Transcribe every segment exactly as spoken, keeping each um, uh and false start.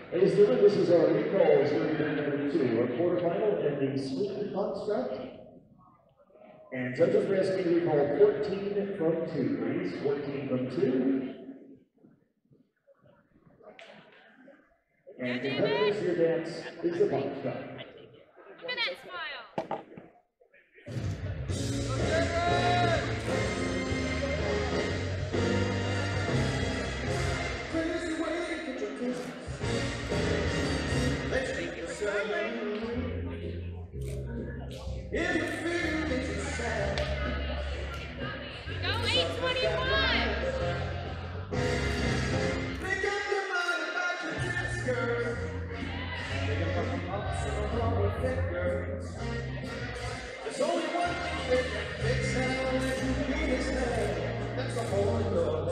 Ladies and gentlemen, this is our recall series number two, our quarterfinal in the swing construct. And judges are asking to recall fourteen from two. Ladies, fourteen from two. And competitors, your dance is the box shot. Look at that smile. Go eight twenty-one. There's only one thing that can fix how that you need is love. That's the whole world.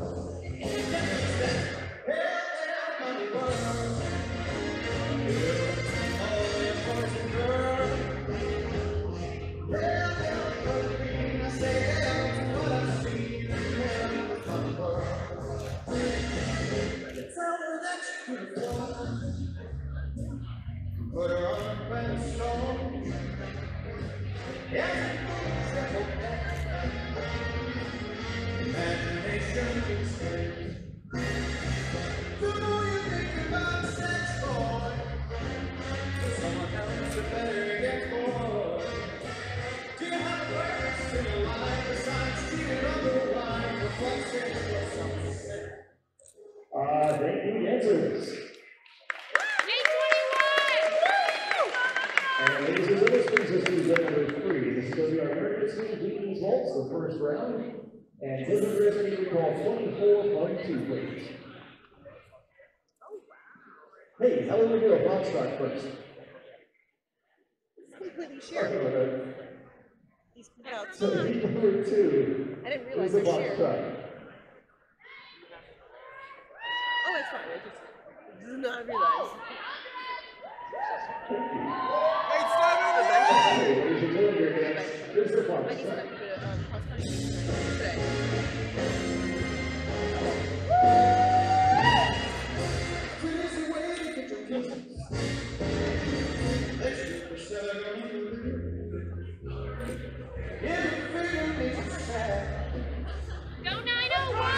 Hell, hell, money, world. All your boys and girls. Hell, hell, money, I say hell to what I see. Hell, money, world. You tell her that you're beautiful. Put her on a pedestal. Imagination is free. The more you think about sex, boy, for someone else you better get bored. Do you have words in your life besides cheating on the wife or flexing or something? Uh, thank you, dancers. And ladies and gentlemen, this brings us to event number three. This is going to be our American Swing Beatings Waltz, the first round. And judges are asking to recall twenty-four from two, please. Hey, how do we do a box shot first? It's completely sheer. Okay, These cutouts. so beat number two. I didn't realize is a they're box sheer. shot. Oh, it's fine. I just did not realize. Thank you. Hey, stop it! Hey, ladies and gentlemen, your dance is the box I need shot. some bit of um, cross country today. Crazy way to get your kisses. Let's shoot for seven. Everything makes you sad. Go nine oh one.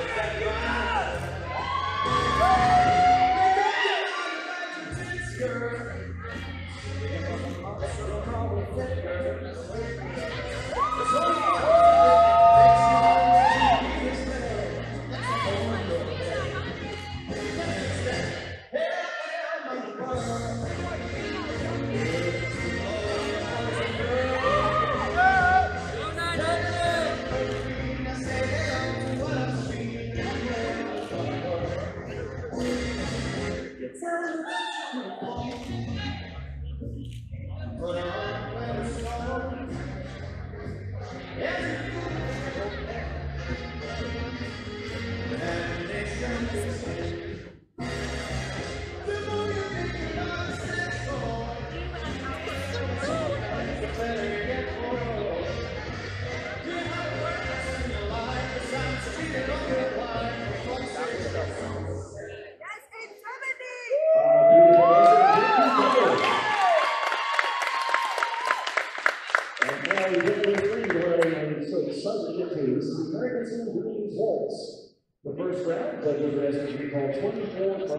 This is the American Swing Beatings Waltz. The first round, judges are asking to recall twenty-four from